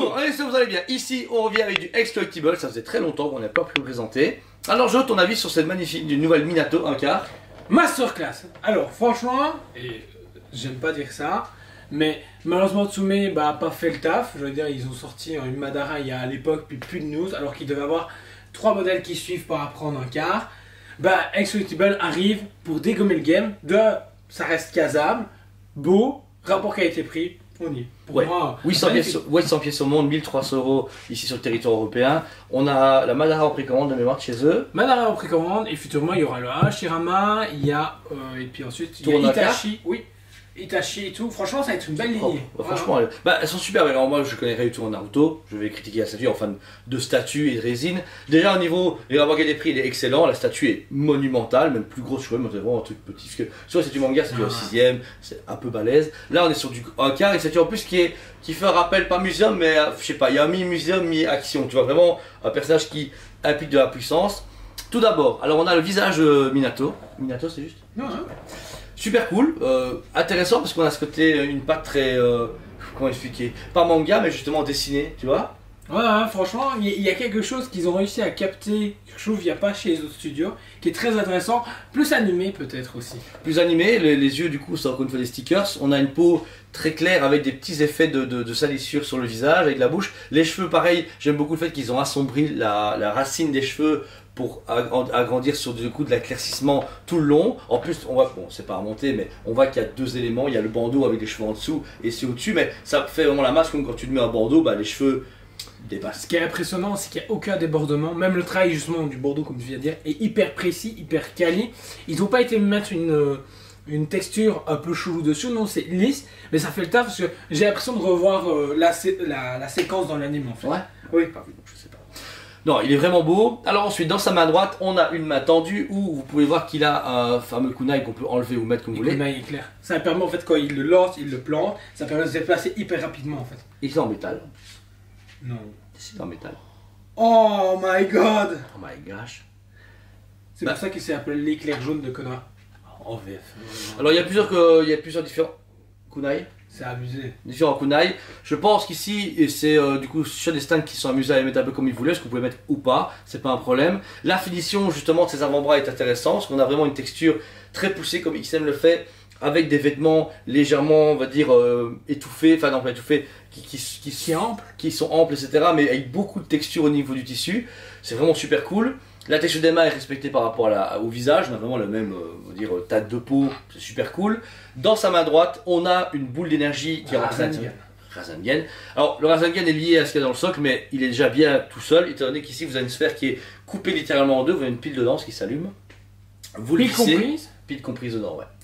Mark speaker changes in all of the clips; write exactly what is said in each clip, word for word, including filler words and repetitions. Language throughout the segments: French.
Speaker 1: Bonjour, j'espère que vous allez bien. Ici, on revient avec du ex-collectible. Ça faisait très longtemps qu'on n'a pas pu le présenter. Alors, je ton avis sur cette magnifique nouvelle Minato un quart.
Speaker 2: Masterclass. Alors, franchement, et euh, j'aime pas dire ça, mais malheureusement Tsume bah, a pas fait le taf. Je veux dire, ils ont sorti une Madara il y a à l'époque, puis plus de news, alors qu'ils devaient avoir trois modèles qui suivent pour apprendre un quart. Bah, ex-collectible arrive pour dégommer le game. De, ça reste Kazam, beau, rapport qualité-prix. On y est. Pour
Speaker 1: Ouais.
Speaker 2: moi,
Speaker 1: huit cents pièces, sur, huit cents pièces au monde, mille trois cents euros ici sur le territoire européen. On a la Madara en précommande de mémoire de chez eux.
Speaker 2: Madara en précommande et futurement il y aura le Hashirama, il y a euh, et puis ensuite il y a
Speaker 1: Tournaka.
Speaker 2: Itachi, oui, Itachi et tout. Franchement ça va être une belle lignée.
Speaker 1: Propre. Bah, franchement, elles, bah, elles sont super belles. Alors, moi, je connais rien du tout en Naruto. Je vais critiquer la statue en fan de statue et de résine. Déjà, au niveau des rapports des prix, il est excellent. La statue est monumentale, même plus grosse que moi. C'est vraiment un truc petit. Parce que soit c'est du manga, c'est du
Speaker 2: Ah.
Speaker 1: sixième, c'est un peu balèze. Là, on est sur du un quart. Et statue en plus qui, est, qui fait un rappel, pas muséum, mais euh, je sais pas, il y a un mi-muséum, mi-action. Tu vois, vraiment un personnage qui implique de la puissance. Tout d'abord, alors on a le visage euh, Minato. Minato, c'est juste
Speaker 2: Non, hein.
Speaker 1: Super cool, euh, intéressant parce qu'on a ce côté, une patte très, euh, comment expliquer, pas manga mais justement dessiné, tu vois.
Speaker 2: Ouais, ouais, franchement, il y, y a quelque chose qu'ils ont réussi à capter, que je trouve qu'il n'y a pas chez les autres studios, qui est très intéressant, plus animé peut-être aussi.
Speaker 1: Plus animé, les, les yeux du coup c'est encore une fois des stickers, on a une peau très claire avec des petits effets de, de, de salissure sur le visage, avec la bouche. Les cheveux pareil, j'aime beaucoup le fait qu'ils ont assombri la, la racine des cheveux pour agrandir sur du coup de l'éclaircissement tout le long. En plus, on voit, bon c'est pas à remonter, mais on voit qu'il y a deux éléments, il y a le bandeau avec les cheveux en dessous et c'est au-dessus, mais ça fait vraiment la masse comme quand tu te mets un bandeau, bah les cheveux dépassent.
Speaker 2: Ce qui est impressionnant, c'est qu'il n'y a aucun débordement, même le travail justement du bordeaux comme tu viens de dire, est hyper précis, hyper quali. Ils n'ont pas été mettre une... une texture un peu chelou dessus, non c'est lisse, mais ça fait le taf parce que j'ai l'impression de revoir euh, la, sé la, la séquence dans l'anime en fait.
Speaker 1: Ouais.
Speaker 2: Oui.
Speaker 1: Pas vu, donc je sais pas. Non, il est vraiment beau. Alors ensuite, dans sa main droite, on a une main tendue où vous pouvez voir qu'il a un fameux kunai qu'on peut enlever ou mettre comme vous voulez.
Speaker 2: Le kunai est clair. Ça permet en fait quand il le lance, il le plante, ça permet de se déplacer hyper rapidement en fait.
Speaker 1: Il est en métal.
Speaker 2: Non.
Speaker 1: C'est en métal.
Speaker 2: Oh my god.
Speaker 1: Oh my gosh.
Speaker 2: C'est
Speaker 1: Bah.
Speaker 2: pour ça qu'il s'est appelé l'éclair jaune de Konoha. En V F.
Speaker 1: Alors il y a plusieurs, que- il y a plusieurs différents kunai.
Speaker 2: C'est abusé.
Speaker 1: Différents kunai. Je pense qu'ici, et c'est euh, du coup sur des stands qui sont amusés à les mettre un peu comme ils voulaient, ce que vous pouvez mettre ou pas, c'est pas un problème. La finition justement de ces avant-bras est intéressante, parce qu'on a vraiment une texture très poussée comme X M le fait, avec des vêtements légèrement, on va dire, euh, étouffés, enfin non pas étouffés, qui, qui, qui,
Speaker 2: Qui est ample.
Speaker 1: qui sont amples, et cetera, mais avec beaucoup de texture au niveau du tissu. C'est vraiment super cool. La texture des mains est respectée par rapport à la, au visage, on a vraiment le même euh, on va dire, tas de peau, c'est super cool. Dans sa main droite, on a une boule d'énergie qui représente
Speaker 2: Rasengan.
Speaker 1: Rasengan. Alors le Rasengan est lié à ce qu'il y a dans le socle, mais il est déjà bien tout seul, étant donné qu'ici vous avez une sphère qui est coupée littéralement en deux, vous avez une pile dedans, ce qui s'allume. Vous le
Speaker 2: Pile
Speaker 1: vissez,
Speaker 2: comprise.
Speaker 1: pile comprise dedans, ouais.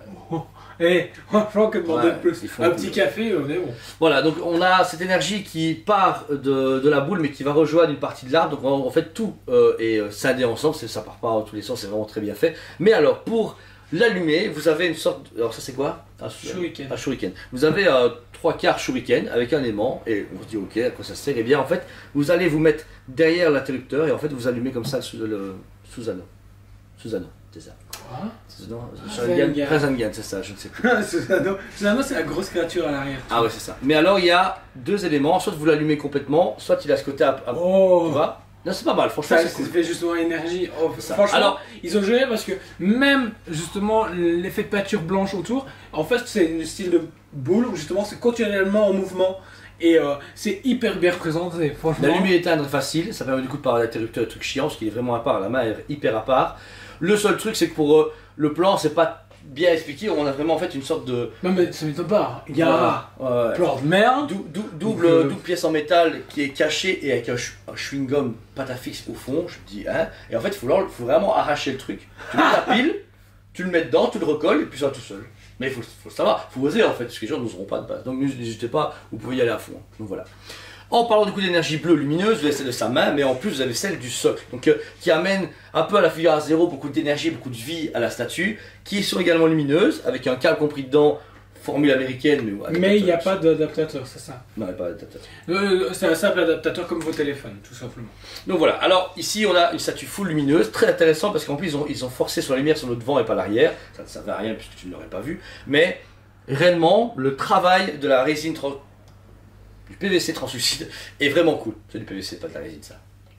Speaker 2: Eh, franchement, que demander
Speaker 1: Ouais,
Speaker 2: de plus.
Speaker 1: ils font
Speaker 2: Un
Speaker 1: cool.
Speaker 2: petit café, on est bon.
Speaker 1: Voilà, donc on a cette énergie qui part de, de la boule mais qui va rejoindre une partie de l'arbre. Donc en, en fait tout euh, est euh, scindé ensemble, c'est- ça part pas dans tous les sens, c'est vraiment très bien fait. Mais alors pour l'allumer, vous avez une sorte... Alors ça c'est quoi? Un
Speaker 2: Shuriken.
Speaker 1: Un shuriken. Vous avez euh, trois quarts shuriken avec un aimant et on se dit ok à quoi ça sert? Et bien en fait vous allez vous mettre derrière l'interrupteur et en fait vous allumez comme ça sous le sous anneau. Sous anneau, c'est ça.
Speaker 2: Quoi?
Speaker 1: Non,
Speaker 2: Rasengan.
Speaker 1: Rasengan, c'est ça, je ne sais plus.
Speaker 2: Susanoo, Susanoo, c'est la grosse créature à l'arrière.
Speaker 1: Ah ouais c'est ça. Mais alors il y a deux éléments, soit vous l'allumez complètement, soit il a ce côté à, à-
Speaker 2: Oh.
Speaker 1: tu vois. Non c'est pas mal, franchement
Speaker 2: Ça,
Speaker 1: c'est
Speaker 2: ça
Speaker 1: cool.
Speaker 2: fait justement énergie. Oh,
Speaker 1: Ça.
Speaker 2: franchement,
Speaker 1: Alors-
Speaker 2: ils ont géré parce que même justement l'effet de peinture blanche autour, en fait c'est un style de boule où justement c'est continuellement en mouvement et euh, c'est hyper bien représenté. Franchement.
Speaker 1: L'allumer et éteindre est facile, ça permet du coup de parler d'interrupteur, truc chiant, parce qu'il est vraiment à part, la main est hyper à part. Le seul truc c'est que pour euh, le plan c'est pas bien expliqué, on a vraiment en fait une sorte de...
Speaker 2: Non mais ça m'étonne pas. Il y a
Speaker 1: Ouais, ouais.
Speaker 2: un plan de merde.
Speaker 1: Dou- dou- double,
Speaker 2: Donc, euh,
Speaker 1: double pièce en métal qui est cachée et avec un, ch- un chewing-gum pâte à fixe au fond, je me dis hein, et en fait il faut, l'en- faut vraiment arracher le truc, tu mets la pile, tu le mets dedans, tu le recolles et puis ça va tout seul. Mais il faut, faut le savoir, il faut oser en fait, parce que les gens n'oseront pas de base, donc n'hésitez pas, vous pouvez y aller à fond, donc voilà. En parlant du coup d'énergie bleue lumineuse, vous avez celle de sa main, mais en plus vous avez celle du socle, donc euh, qui amène un peu à la figure à zéro, beaucoup d'énergie, beaucoup de vie à la statue, qui sont également lumineuses, avec un câble compris dedans, formule américaine, mais, avec
Speaker 2: Mais il n'y a
Speaker 1: un-
Speaker 2: pas d'adaptateur, c'est ça.
Speaker 1: Non, il n'y a pas d'adaptateur.
Speaker 2: Euh, c'est un simple adaptateur comme vos téléphones, tout simplement.
Speaker 1: Donc voilà, alors ici on a une statue full lumineuse, très intéressant parce qu'en plus ils ont, ils ont forcé sur la lumière sur le devant et pas l'arrière, ça ne servait à rien puisque tu ne l'aurais pas vu, mais réellement le travail de la résine trans... du P V C translucide est vraiment cool. C'est du P V C, pas de la résine ça.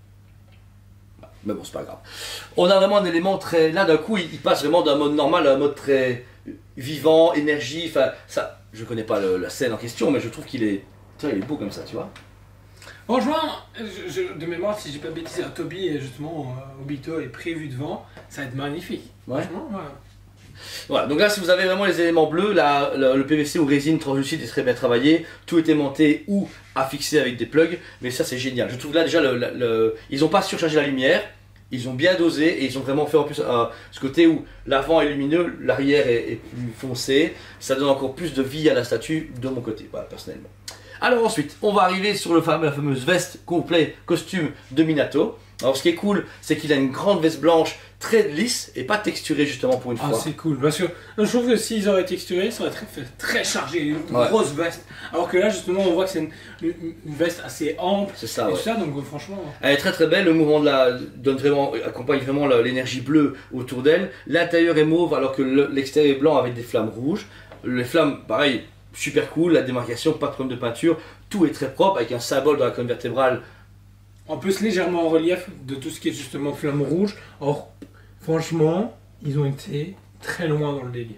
Speaker 1: Mais bon, c'est pas grave. On a vraiment un élément très... Là, d'un coup, il, il passe vraiment d'un mode normal à un mode très vivant, énergie. Enfin, ça, je connais pas le, la scène en question, mais je trouve qu'il est... Tiens, il est beau comme ça, tu vois.
Speaker 2: Franchement, je, je, de mémoire, si j'ai pas bêtisé, un Toby, justement, euh, Obito est prévu devant, ça va être magnifique.
Speaker 1: Ouais.
Speaker 2: Franchement, ouais.
Speaker 1: Voilà, donc là, si vous avez vraiment les éléments bleus, là, le, le P V C ou résine translucide est très bien travaillé. Tout est aimanté ou affixé avec des plugs, mais ça, c'est génial. Je trouve là, déjà, le, le, le, ils n'ont pas surchargé la lumière. Ils ont bien dosé et ils ont vraiment fait en plus euh, ce côté où l'avant est lumineux, l'arrière est, est plus foncé. Ça donne encore plus de vie à la statue de mon côté, voilà, personnellement. Alors ensuite, on va arriver sur le fameux, la fameuse veste complet costume de Minato. Alors ce qui est cool, c'est qu'il a une grande veste blanche très lisse et pas texturée justement pour une
Speaker 2: Ah,
Speaker 1: fois.
Speaker 2: c'est cool, parce que je trouve que s'ils auraient texturé, ça aurait très, fait très chargé, une
Speaker 1: Ouais.
Speaker 2: grosse veste. Alors que là, justement, on voit que c'est une, une, une veste assez ample.
Speaker 1: C'est ça,
Speaker 2: et
Speaker 1: ouais.
Speaker 2: tout ça, donc euh, franchement.
Speaker 1: Elle est très très belle, le mouvement de la donne vraiment, accompagne vraiment la- l'énergie bleue autour d'elle. L'intérieur est mauve alors que le- l'extérieur est blanc avec des flammes rouges. Les flammes, pareil, super cool, la démarcation, pas de problème de peinture. Tout est très propre avec un symbole dans la colonne vertébrale.
Speaker 2: En plus, légèrement en relief de tout ce qui est justement flamme rouge. Or, franchement, ils ont été très loin dans le délire.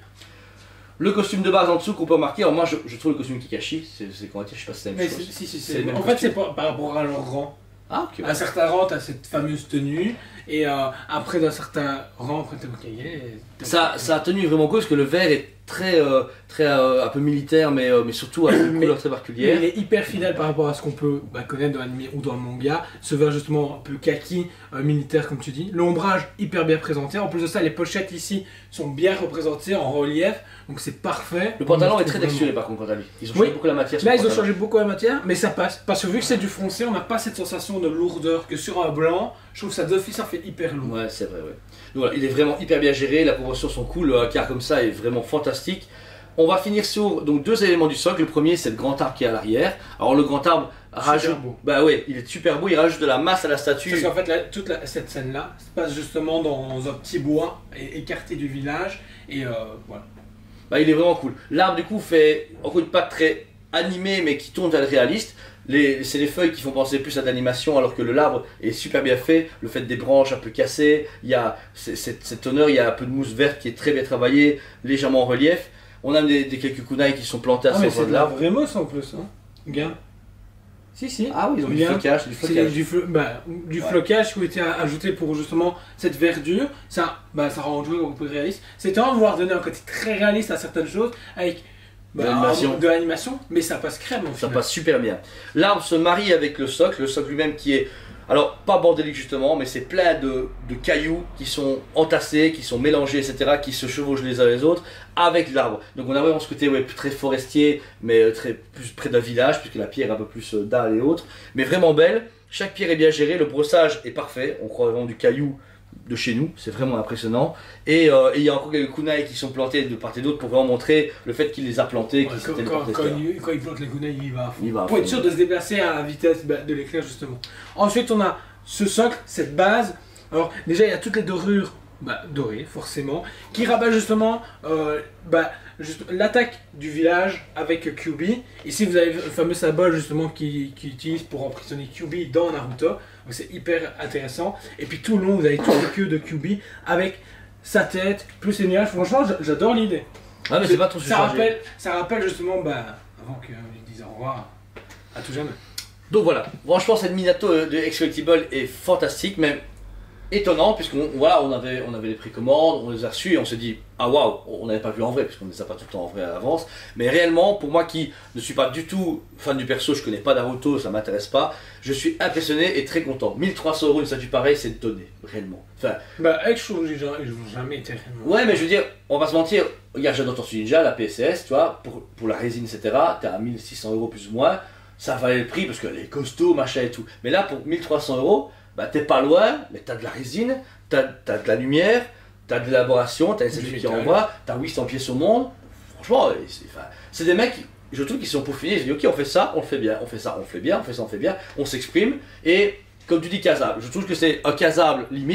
Speaker 1: Le costume de base en dessous qu'on peut remarquer, alors moi je, je trouve le costume Kikashi, c'est c'est comment dire, je sais pas si c'est la même
Speaker 2: Mais
Speaker 1: chose.
Speaker 2: c'est- si, si,
Speaker 1: C'est
Speaker 2: c'est.
Speaker 1: le même
Speaker 2: En fait,
Speaker 1: costume.
Speaker 2: c'est par, par rapport à leur rang.
Speaker 1: Ah ok.
Speaker 2: Un certain rang, t'as cette fameuse tenue. Et euh, après, d'un certain rang, après, t'as Hokage.
Speaker 1: Ça, ça a tenu vraiment cool parce que le vert est très, euh, très euh, un peu militaire mais, euh, mais surtout avec une
Speaker 2: Mais-
Speaker 1: couleur très
Speaker 2: Il
Speaker 1: particulière.
Speaker 2: est hyper fidèle par rapport à ce qu'on peut bah, connaître dans l'anime ou dans le manga. Ce vert justement un peu kaki, euh, militaire comme tu dis. L'ombrage hyper bien présenté. En plus de ça, les pochettes ici sont bien représentées en relief. Donc c'est parfait.
Speaker 1: Le pantalon
Speaker 2: On
Speaker 1: est
Speaker 2: trouve
Speaker 1: très
Speaker 2: vraiment-
Speaker 1: texturé par contre quant à lui. Ils ont
Speaker 2: Oui.
Speaker 1: changé beaucoup la matière sur
Speaker 2: Là,
Speaker 1: le
Speaker 2: ils ont
Speaker 1: pantalon.
Speaker 2: changé beaucoup la matière, mais ça passe. Parce que vu que c'est du foncé, on n'a pas cette sensation de lourdeur que sur un blanc. Je trouve que ça d'office, ça fait hyper lourd.
Speaker 1: Ouais, c'est vrai, ouais. Donc voilà, il est vraiment hyper bien géré, les proportions sont cool, le car comme ça est vraiment fantastique. On va finir sur donc deux éléments du socle. Le premier, c'est le grand arbre qui est à l'arrière. Alors le grand arbre rajoute,
Speaker 2: beau.
Speaker 1: bah ouais, il est super beau. Il rajoute de la masse à la statue.
Speaker 2: Parce qu'en fait, la- toute la- cette scène-là se passe justement dans un petit bois é- écarté du village. Et euh, voilà.
Speaker 1: Bah, il est vraiment cool. L'arbre du coup fait encore une patte très animée mais qui tourne vers le réaliste. Les, c'est les feuilles qui font penser plus à de l'animation alors que le l'arbre est super bien fait. Le fait des branches un peu cassées, il y a c'est- cette, cette teneur, il y a un peu de mousse verte qui est très bien travaillée, légèrement en relief. On a des, des quelques kunai qui sont plantés à
Speaker 2: Ah, mais
Speaker 1: ce
Speaker 2: c'est
Speaker 1: de
Speaker 2: de la
Speaker 1: l'arbre.
Speaker 2: vraie mosse en plus. Hein. Gain. Si, si.
Speaker 1: Ah oui, ils ont du
Speaker 2: Bien.
Speaker 1: flocage, du
Speaker 2: C'est
Speaker 1: flocage.
Speaker 2: du, flo- bah, du
Speaker 1: Ouais.
Speaker 2: flocage qui a été ajouté pour justement cette verdure. Ça, bah, ça rend le jeu beaucoup plus réaliste. C'était en vouloir donner un côté très réaliste à certaines choses avec
Speaker 1: De
Speaker 2: bah,
Speaker 1: l'animation.
Speaker 2: un- de l'animation, mais ça passe crème au
Speaker 1: Ça
Speaker 2: final.
Speaker 1: passe super bien. L'arbre se marie avec le socle, le socle lui-même qui est, alors pas bordélique justement, mais c'est plein de, de cailloux qui sont entassés, qui sont mélangés, et cetera, qui se chevauchent les uns les autres avec l'arbre. Donc on a vraiment ce côté ouais, très forestier, mais très plus près d'un village, puisque la pierre est un peu plus euh, dalle et autres, mais vraiment belle. Chaque pierre est bien gérée, le brossage est parfait, on croit vraiment du caillou de chez nous, c'est vraiment impressionnant. Et euh, et il y a encore quelques kunai qui sont plantés de part et d'autre pour vraiment montrer le fait qu'il les a plantés,
Speaker 2: Ouais,
Speaker 1: qu'il s'est
Speaker 2: quand, quand,
Speaker 1: téléporté,
Speaker 2: quand
Speaker 1: et cetera.
Speaker 2: il, quand il plante les kunai, il va à fond.
Speaker 1: Il va à
Speaker 2: Pour être
Speaker 1: fond.
Speaker 2: sûr de se déplacer à la vitesse bah, de l'éclair justement. Ensuite, on a ce socle, cette base. Alors déjà, il y a toutes les dorures bah, dorées, forcément, qui rabattent justement euh, bah, juste l'attaque du village avec Kyuubi. Ici, vous avez le fameux symbole justement qui, qui utilise pour emprisonner Kyuubi dans Naruto. Donc c'est hyper intéressant. Et puis tout le long, vous avez toutes les queues de Kyuubi avec sa tête, plus les nuages. Franchement, j'a- j'adore l'idée.
Speaker 1: Ah mais c'est pas trop
Speaker 2: Ça
Speaker 1: surchargé.
Speaker 2: rappelle, ça rappelle justement, bah, avant qu'ils disent au revoir, à tout jamais.
Speaker 1: Donc voilà, franchement cette Minato euh, de X-Collectible est fantastique, même étonnant, puisqu'on voilà, on avait, on avait les précommandes, on les a reçus et on s'est dit ah waouh, on n'avait pas vu en vrai, puisqu'on ne les a pas tout le temps en vrai à l'avance. Mais réellement, pour moi qui ne suis pas du tout fan du perso, je connais pas Naruto, ça m'intéresse pas, je suis impressionné et très content. mille trois cents euros une statue pareille, c'est donné, réellement. Enfin,
Speaker 2: Bah, avec je trouve que j'ai j'ai jamais été réellement.
Speaker 1: ouais, mais je veux dire, on va se mentir, regarde, j'adore Tortue Ninja, la P S S, tu vois, pour, pour la résine, et cetera, t'es à mille six cents euros plus ou moins, ça valait le prix parce qu'elle est costaud, machin et tout. Mais là, pour mille trois cents euros, bah t'es pas loin, mais t'as de la résine, t'as as de la lumière, t'as de l'élaboration, t'as les
Speaker 2: Du
Speaker 1: statues qui
Speaker 2: métal.
Speaker 1: envoient, t'as huit cents pièces au monde. Franchement, c'est enfin, c'est des mecs, je trouve qu'ils sont peaufinés, ils se disent ok, on fait ça, on le fait bien, on fait ça, on le fait bien, on fait ça, on le fait bien, on s'exprime. Et comme tu dis, casable, je trouve que c'est un casable limite. C'est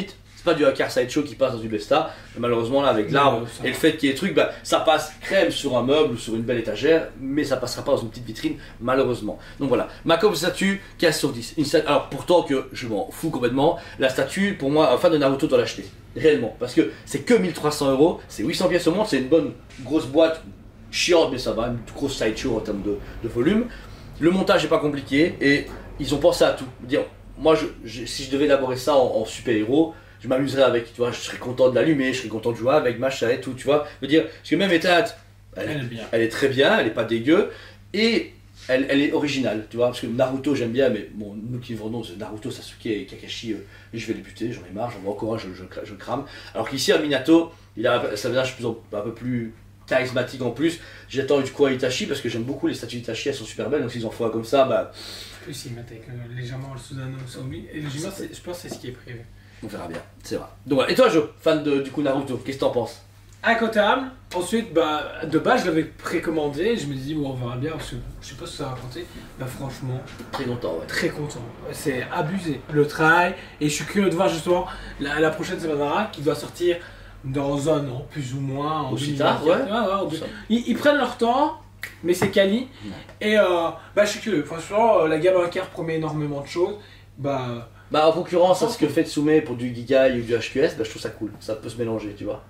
Speaker 1: pas du Hakar Sideshow qui passe dans du Besta. Malheureusement là avec l'arbre
Speaker 2: Non, ça
Speaker 1: et le
Speaker 2: va.
Speaker 1: fait qu'il y ait des trucs, bah, ça passe crème sur un meuble ou sur une belle étagère, mais ça passera pas dans une petite vitrine malheureusement. Donc voilà, ma comme statue quinze sur dix. Une sta- Alors pourtant que je m'en fous complètement, la statue pour moi, un fan de Naruto doit l'acheter. Réellement, parce que c'est que mille trois cents euros, c'est huit cents pièces au monde, c'est une bonne grosse boîte, chiante mais ça va, une grosse sideshow en termes de, de volume. Le montage n'est pas compliqué et ils ont pensé à tout. Dire, moi, je, je- si je devais élaborer ça en, en super-héros, je m'amuserais avec, tu vois, je serais content de l'allumer, je serais content de jouer avec, machin et tout, tu vois. Je veux dire, parce que même éteinte, elle,
Speaker 2: Elle est bien.
Speaker 1: elle est très bien, elle est pas dégueu et elle, elle est originale, tu vois. Parce que Naruto, j'aime bien, mais bon, nous qui vendons ce Naruto, Sasuke et Kakashi, euh, et je vais les buter, j'en ai marre, j'en vois encore un, je, je, je crame. Alors qu'ici, à Minato, il a ça visage plus en- un peu plus charismatique en plus. J'attends du coup à Itachi parce que j'aime beaucoup les statues d'Itachi, elles sont super belles, donc s'ils en font un comme ça, bah.
Speaker 2: En plus, ils mettent avec, euh, légèrement le Susanoo Somi. Et légèrement, c'est- je pense que c'est ce qui est prévu.
Speaker 1: On verra bien, c'est vrai. Donc voilà. Et toi, Jo, fan de du coup Naruto, qu'est-ce que t'en penses?
Speaker 2: Incotable. Ensuite, bah, de base, je l'avais précommandé. Je me dis, bon, on verra bien. Parce que je sais pas ce que ça va raconter. Bah, franchement,
Speaker 1: Très content, ouais.
Speaker 2: très content. C'est abusé. Le trail. Et je suis curieux de voir justement la, la prochaine Sabanara qui doit sortir dans un an, plus ou moins. En
Speaker 1: Aussi
Speaker 2: deux mille
Speaker 1: tard,
Speaker 2: vingt-quatre.
Speaker 1: ouais.
Speaker 2: Ouais, ouais, en deux-
Speaker 1: Ça.
Speaker 2: ils, ils prennent leur temps, mais c'est quali.
Speaker 1: Ouais.
Speaker 2: Et euh, bah, je suis curieux. Franchement, euh, la gamme Hakar promet énormément de choses. Bah,
Speaker 1: Bah en concurrence à ce que fait Tsume pour du Gigai ou du H Q S, bah je trouve ça cool, ça peut se mélanger, tu vois.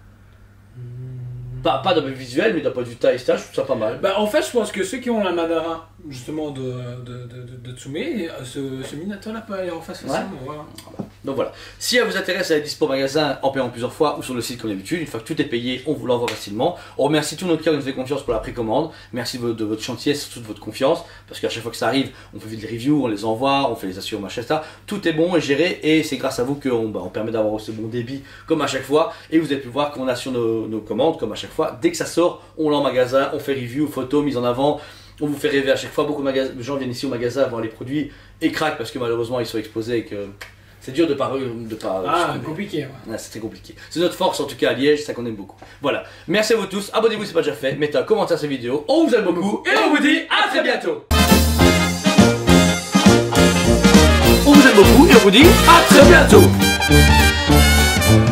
Speaker 1: Pas, pas d'un point de vue visuel, mais d'un point de vue taille et stage, je trouve ça pas mal.
Speaker 2: bah, en fait, je pense que ceux qui ont la Madara, justement, de, de, de, de, de Tsume, euh, ce, ce Minato-là peut aller en face facilement. Voilà.
Speaker 1: Donc voilà. Si elle vous intéresse, elle est dispo au magasin en payant plusieurs fois ou sur le site comme d'habitude. Une fois que tout est payé, on vous l'envoie facilement. On remercie tous nos clients qui nous fait confiance pour la précommande. Merci de, votre- de votre chantier, surtout de votre confiance. Parce qu'à chaque fois que ça arrive, on fait des reviews, on les envoie, on fait les assurances, machin, et cetera. Tout est bon et géré et c'est grâce à vous qu'on bah, on permet d'avoir ce bon débit comme à chaque fois. Et vous avez pu voir qu'on assure nos, nos commandes comme à chaque fois. Dès que ça sort, on l'a en magasin, on fait review, photos, mise en avant. On vous fait rêver à chaque fois. Beaucoup de magas- de gens viennent ici au magasin voir les produits et craquent parce que malheureusement ils sont exposés et que c'est dur de pas de pas
Speaker 2: Ah,
Speaker 1: se trouver.
Speaker 2: compliqué, ouais.
Speaker 1: Ouais, c'est très compliqué. C'est notre force en tout cas à Liège, c'est ça qu'on aime beaucoup. Voilà. Merci à vous tous. Abonnez-vous si ce n'est pas déjà fait. Mettez un commentaire à cette vidéo. On vous aime beaucoup et on vous dit à très bientôt. On vous aime beaucoup et on vous dit à très bientôt.